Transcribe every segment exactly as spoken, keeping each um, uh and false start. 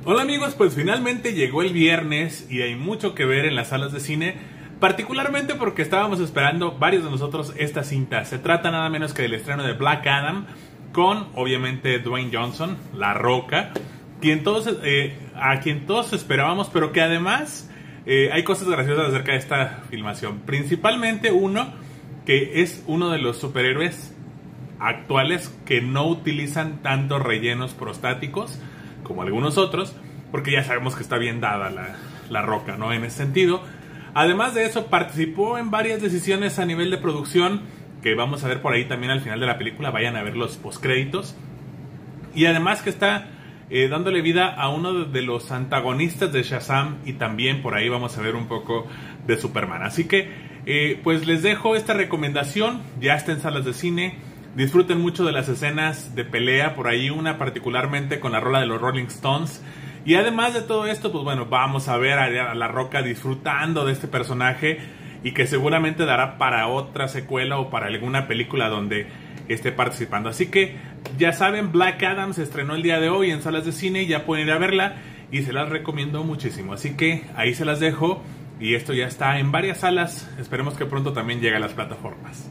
Hola amigos, pues finalmente llegó el viernes y hay mucho que ver en las salas de cine, particularmente porque estábamos esperando varios de nosotros esta cinta. Se trata nada menos que del estreno de Black Adam con, obviamente, Dwayne Johnson, La Roca, quien todos, eh, a quien todos esperábamos, pero que además eh, hay cosas graciosas acerca de esta filmación. Principalmente uno, que es uno de los superhéroes actuales que no utilizan tantos rellenos prostáticos como algunos otros, porque ya sabemos que está bien dada la, la Roca, ¿no? En ese sentido. Además de eso, participó en varias decisiones a nivel de producción, que vamos a ver por ahí también al final de la película. Vayan a ver los postcréditos. Y además que está eh, dándole vida a uno de los antagonistas de Shazam, y también por ahí vamos a ver un poco de Superman. Así que, eh, pues les dejo esta recomendación. Ya está en salas de cine. Disfruten mucho de las escenas de pelea, por ahí una particularmente con la rola de los Rolling Stones. Y además de todo esto, pues bueno, vamos a ver a La Roca disfrutando de este personaje, y que seguramente dará para otra secuela o para alguna película donde esté participando. Así que ya saben, Black Adam se estrenó el día de hoy en salas de cine, ya pueden ir a verla y se las recomiendo muchísimo. Así que ahí se las dejo, y esto ya está en varias salas. Esperemos que pronto también llegue a las plataformas.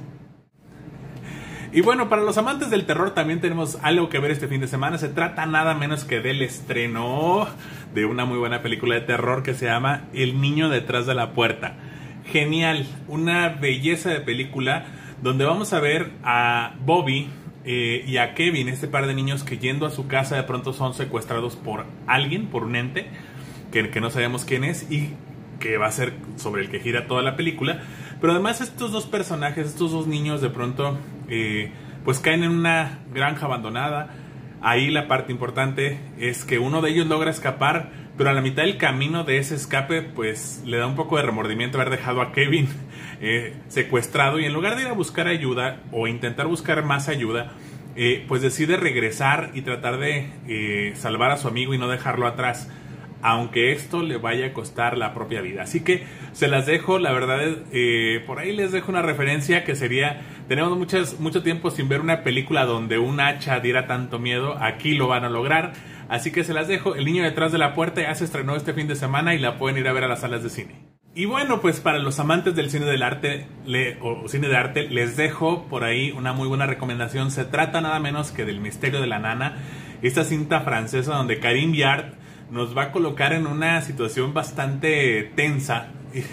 Y bueno, para los amantes del terror también tenemos algo que ver este fin de semana. Se trata nada menos que del estreno de una muy buena película de terror que se llama El niño detrás de la puerta. Genial, una belleza de película donde vamos a ver a Bobby eh, y a Kevin, este par de niños que yendo a su casa de pronto son secuestrados por alguien, por un ente que, que no sabemos quién es, y que va a ser sobre el que gira toda la película. Pero además estos dos personajes, estos dos niños de pronto eh, pues caen en una granja abandonada. Ahí la parte importante es que uno de ellos logra escapar, pero a la mitad del camino de ese escape pues le da un poco de remordimiento haber dejado a Kevin eh, secuestrado, y en lugar de ir a buscar ayuda o intentar buscar más ayuda, eh, pues decide regresar y tratar de eh, salvar a su amigo y no dejarlo atrás, aunque esto le vaya a costar la propia vida. Así que se las dejo, la verdad es, eh, por ahí les dejo una referencia que sería, tenemos muchas, mucho tiempo sin ver una película donde un hacha diera tanto miedo. Aquí lo van a lograr, así que se las dejo. El niño detrás de la puerta ya se estrenó este fin de semana y la pueden ir a ver a las salas de cine. Y bueno, pues para los amantes del cine del arte le, o cine de arte, les dejo por ahí una muy buena recomendación. Se trata nada menos que del Misterio de la Nana, esta cinta francesa donde Karim Viard nos va a colocar en una situación bastante tensa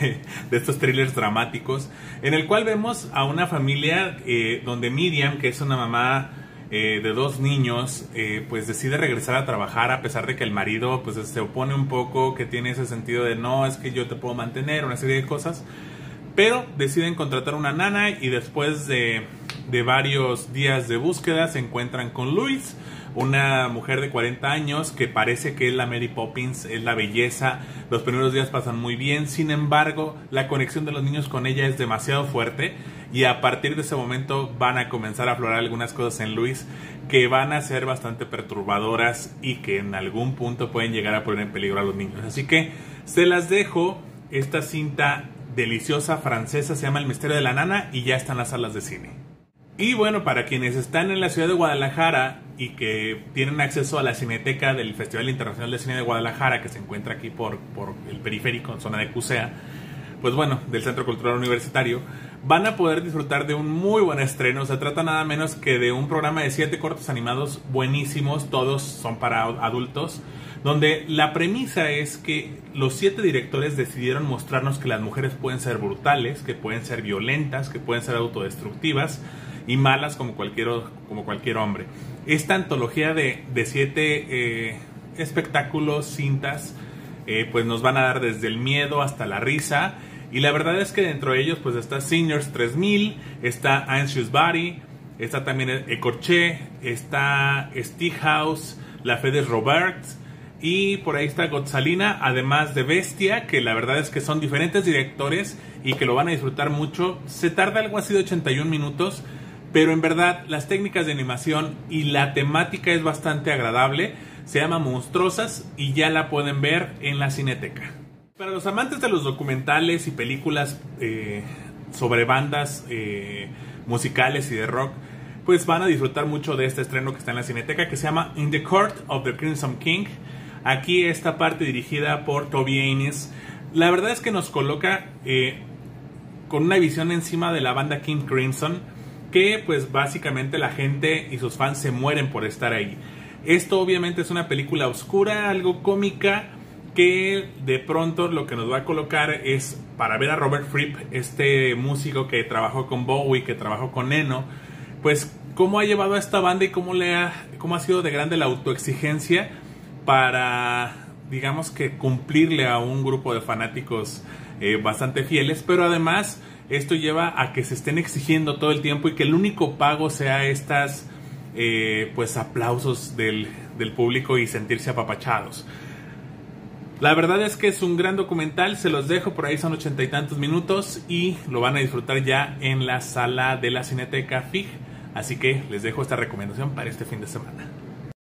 de estos thrillers dramáticos, en el cual vemos a una familia eh, donde Miriam, que es una mamá eh, de dos niños, eh, pues decide regresar a trabajar a pesar de que el marido pues se opone un poco, que tiene ese sentido de no, es que yo te puedo mantener, una serie de cosas, pero deciden contratar una nana, y después de, de varios días de búsqueda se encuentran con Luis, una mujer de cuarenta años que parece que es la Mary Poppins, es la belleza. Los primeros días pasan muy bien, sin embargo la conexión de los niños con ella es demasiado fuerte, y a partir de ese momento van a comenzar a aflorar algunas cosas en Luis que van a ser bastante perturbadoras y que en algún punto pueden llegar a poner en peligro a los niños. Así que se las dejo. Esta cinta deliciosa francesa se llama El Misterio de la Nana y ya está en las salas de cine. Y bueno, para quienes están en la ciudad de Guadalajara y que tienen acceso a la Cineteca del Festival Internacional de Cine de Guadalajara, que se encuentra aquí por, por el periférico, en zona de Cusea, pues bueno, del Centro Cultural Universitario, van a poder disfrutar de un muy buen estreno. Se trata nada menos que de un programa de siete cortos animados buenísimos, todos son para adultos, donde la premisa es que los siete directores decidieron mostrarnos que las mujeres pueden ser brutales, que pueden ser violentas, que pueden ser autodestructivas y malas como cualquier, como cualquier hombre. Esta antología de, de siete eh, espectáculos, cintas, eh, pues nos van a dar desde el miedo hasta la risa, y la verdad es que dentro de ellos pues está Seniors tres mil, está Anxious Body, está también Ecorché, está Stick House, La Fe de Robert, y por ahí está Godzalina, además de Bestia, que la verdad es que son diferentes directores y que lo van a disfrutar mucho. Se tarda algo así de ochenta y un minutos, pero en verdad las técnicas de animación y la temática es bastante agradable. Se llama Monstruosas y ya la pueden ver en la Cineteca. Para los amantes de los documentales y películas eh, sobre bandas eh, musicales y de rock, pues van a disfrutar mucho de este estreno que está en la Cineteca, que se llama In the Court of the Crimson King. Aquí esta parte dirigida por Toby Haynes, la verdad es que nos coloca eh, con una visión encima de la banda King Crimson, que pues básicamente la gente y sus fans se mueren por estar ahí. Esto obviamente es una película oscura, algo cómica, que de pronto lo que nos va a colocar es para ver a Robert Fripp, este músico que trabajó con Bowie, que trabajó con Eno, pues cómo ha llevado a esta banda y cómo, le ha, cómo ha sido de grande la autoexigencia para, digamos que cumplirle a un grupo de fanáticos eh, bastante fieles, pero además esto lleva a que se estén exigiendo todo el tiempo y que el único pago sea estas eh, pues aplausos del, del público y sentirse apapachados. La verdad es que es un gran documental, se los dejo, por ahí son ochenta y tantos minutos y lo van a disfrutar ya en la sala de la Cineteca F I G, así que les dejo esta recomendación para este fin de semana.